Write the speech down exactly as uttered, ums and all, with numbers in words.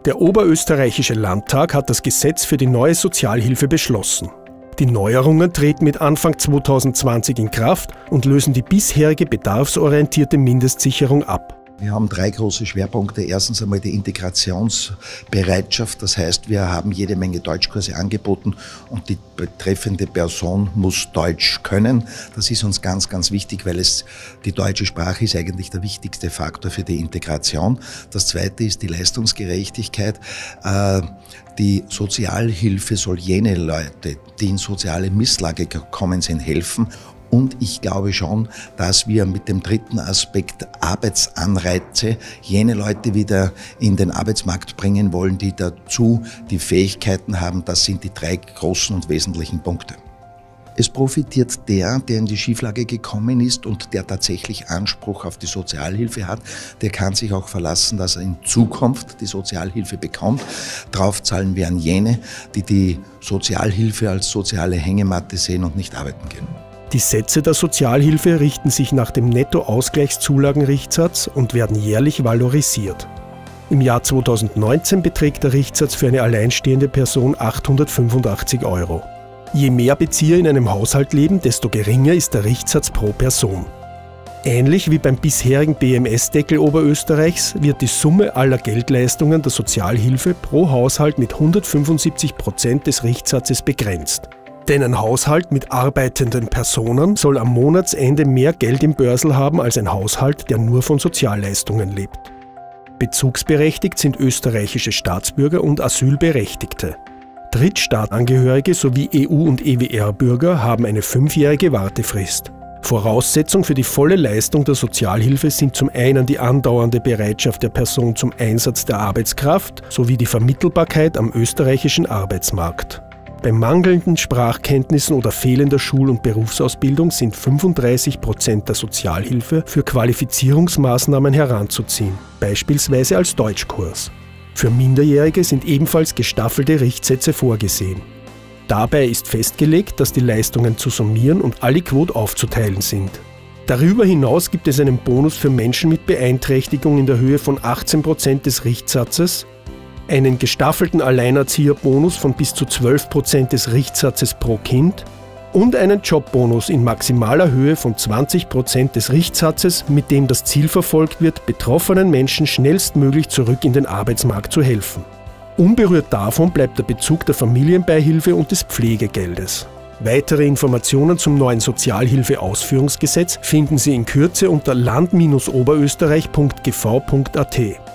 Der Oberösterreichische Landtag hat das Gesetz für die neue Sozialhilfe beschlossen. Die Neuerungen treten mit Anfang zweitausendzwanzig in Kraft und lösen die bisherige bedarfsorientierte Mindestsicherung ab. Wir haben drei große Schwerpunkte. Erstens einmal die Integrationsbereitschaft. Das heißt, wir haben jede Menge Deutschkurse angeboten und die betreffende Person muss Deutsch können. Das ist uns ganz, ganz wichtig, weil es die deutsche Sprache ist eigentlich der wichtigste Faktor für die Integration. Das zweite ist die Leistungsgerechtigkeit. Die Sozialhilfe soll jene Leute, die in soziale Misslage gekommen sind, helfen. Und ich glaube schon, dass wir mit dem dritten Aspekt Arbeitsanreize jene Leute wieder in den Arbeitsmarkt bringen wollen, die dazu die Fähigkeiten haben. Das sind die drei großen und wesentlichen Punkte. Es profitiert der, der in die Schieflage gekommen ist und der tatsächlich Anspruch auf die Sozialhilfe hat. Der kann sich auch verlassen, dass er in Zukunft die Sozialhilfe bekommt. Draufzahlen werden jene, die die Sozialhilfe als soziale Hängematte sehen und nicht arbeiten gehen. Die Sätze der Sozialhilfe richten sich nach dem Nettoausgleichszulagenrichtsatz und werden jährlich valorisiert. Im Jahr zweitausendneunzehn beträgt der Richtsatz für eine alleinstehende Person achthundertfünfundachtzig Euro. Je mehr Bezieher in einem Haushalt leben, desto geringer ist der Richtsatz pro Person. Ähnlich wie beim bisherigen B M S-Deckel Oberösterreichs wird die Summe aller Geldleistungen der Sozialhilfe pro Haushalt mit hundertfünfundsiebzig Prozent des Richtsatzes begrenzt. Denn ein Haushalt mit arbeitenden Personen soll am Monatsende mehr Geld im Börsel haben als ein Haushalt, der nur von Sozialleistungen lebt. Bezugsberechtigt sind österreichische Staatsbürger und Asylberechtigte. Drittstaatangehörige sowie E U- und E W R-Bürger haben eine fünfjährige Wartefrist. Voraussetzung für die volle Leistung der Sozialhilfe sind zum einen die andauernde Bereitschaft der Person zum Einsatz der Arbeitskraft sowie die Vermittelbarkeit am österreichischen Arbeitsmarkt. Bei mangelnden Sprachkenntnissen oder fehlender Schul- und Berufsausbildung sind fünfunddreißig Prozent der Sozialhilfe für Qualifizierungsmaßnahmen heranzuziehen, beispielsweise als Deutschkurs. Für Minderjährige sind ebenfalls gestaffelte Richtsätze vorgesehen. Dabei ist festgelegt, dass die Leistungen zu summieren und aliquot aufzuteilen sind. Darüber hinaus gibt es einen Bonus für Menschen mit Beeinträchtigung in der Höhe von achtzehn Prozent des Richtsatzes, einen gestaffelten Alleinerzieherbonus von bis zu zwölf Prozent des Richtsatzes pro Kind und einen Jobbonus in maximaler Höhe von zwanzig Prozent des Richtsatzes, mit dem das Ziel verfolgt wird, betroffenen Menschen schnellstmöglich zurück in den Arbeitsmarkt zu helfen. Unberührt davon bleibt der Bezug der Familienbeihilfe und des Pflegegeldes. Weitere Informationen zum neuen Sozialhilfeausführungsgesetz finden Sie in Kürze unter land Bindestrich oberösterreich punkt g v punkt a t.